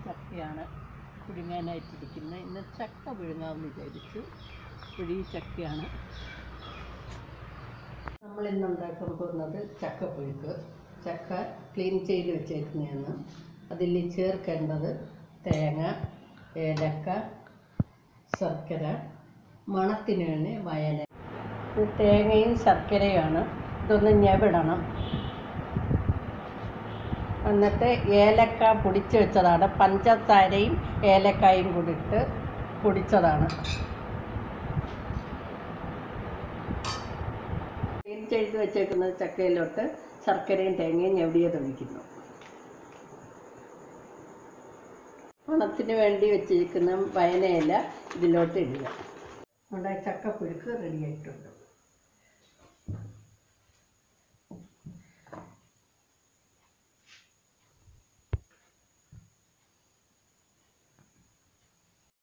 ചക്കയാണ് പുഴുങ്ങാനായിട്ടിരിക്കുന്നത്. ഇന്ന് ചക്ക പുഴുങ്ങാമെന്ന് വിചാരിച്ചു. ഈ ചക്കയാണ് നമ്മളിന്ന് ഉണ്ടാക്കാൻ പോകുന്നത്. ചക്കപ്പുഴുക്ക്. ചക്ക ക്ലീൻ ചെയ്ത് വെച്ചേക്കുന്നതാണ്. അതിൽ ചേർക്കേണ്ടത് തേങ്ങ, ഏലക്ക, ശർക്കര, മണത്തിന് വേണ്ടി വയന. ഇത് തേങ്ങയും ശർക്കരയുമാണ്. ഇതൊന്ന് ഞെവിടണം. എന്നിട്ട് ഏലക്ക പൊടിച്ച് വെച്ചതാണ്. പഞ്ചസാരയും ഏലക്കായും കൂടി ഇട്ട് പൊടിച്ചതാണ്. ക്ലീൻ ചെയ്ത് വെച്ചേക്കുന്ന ചക്കയിലോട്ട് ശർക്കരയും തേങ്ങയും ഞെവിടിയത് ഒഴിക്കുന്നു. മണത്തിന് വേണ്ടി വെച്ചിരിക്കുന്ന വയനയില ഇതിലോട്ട് ഇടുക. നമ്മുടെ ചക്കപ്പുഴുക്ക് റെഡിയായിട്ടുണ്ട്.